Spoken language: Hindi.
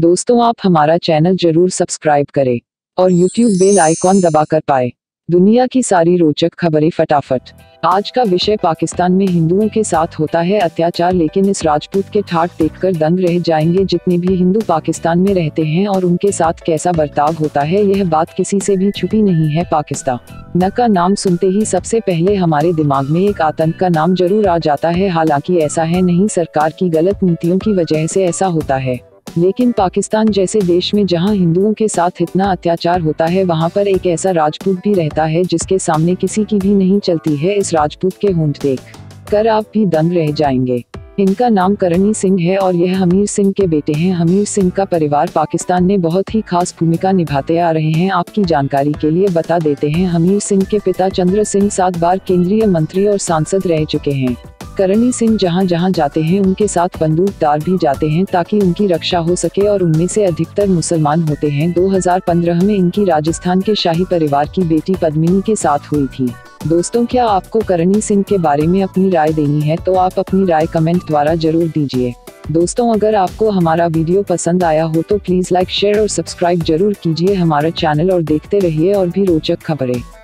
दोस्तों, आप हमारा चैनल जरूर सब्सक्राइब करें और YouTube बेल आइकॉन दबाकर पाए दुनिया की सारी रोचक खबरें फटाफट। आज का विषय पाकिस्तान में हिंदुओं के साथ होता है अत्याचार, लेकिन इस राजपूत के ठाठ देखकर दंग रह जाएंगे जितने भी हिंदू पाकिस्तान में रहते हैं और उनके साथ कैसा बर्ताव होता है। यह बात किसी से भी छुपी नहीं है। पाकिस्तान का नाम सुनते ही सबसे पहले हमारे दिमाग में एक आतंक का नाम जरूर आ जाता है। हालांकि ऐसा है नहीं, सरकार की गलत नीतियों की वजह से ऐसा होता है। लेकिन पाकिस्तान जैसे देश में जहां हिंदुओं के साथ इतना अत्याचार होता है, वहां पर एक ऐसा राजपूत भी रहता है जिसके सामने किसी की भी नहीं चलती है। इस राजपूत के होंठ देख कर आप भी दंग रह जाएंगे। इनका नाम करणी सिंह है और यह हमीर सिंह के बेटे हैं। हमीर सिंह का परिवार पाकिस्तान में बहुत ही खास भूमिका निभाते आ रहे हैं। आपकी जानकारी के लिए बता देते हैं, हमीर सिंह के पिता चंद्र सिंह 7 बार केंद्रीय मंत्री और सांसद रह चुके हैं। करणी सिंह जहां जहां जाते हैं उनके साथ बंदूकदार भी जाते हैं ताकि उनकी रक्षा हो सके और उनमें से अधिकतर मुसलमान होते हैं। 2015 में इनकी राजस्थान के शाही परिवार की बेटी पद्मिनी के साथ हुई थी। दोस्तों, क्या आपको करणी सिंह के बारे में अपनी राय देनी है तो आप अपनी राय कमेंट द्वारा जरूर दीजिए। दोस्तों, अगर आपको हमारा वीडियो पसंद आया हो तो प्लीज लाइक, शेयर और सब्सक्राइब जरूर कीजिए हमारा चैनल और देखते रहिए और भी रोचक खबरें।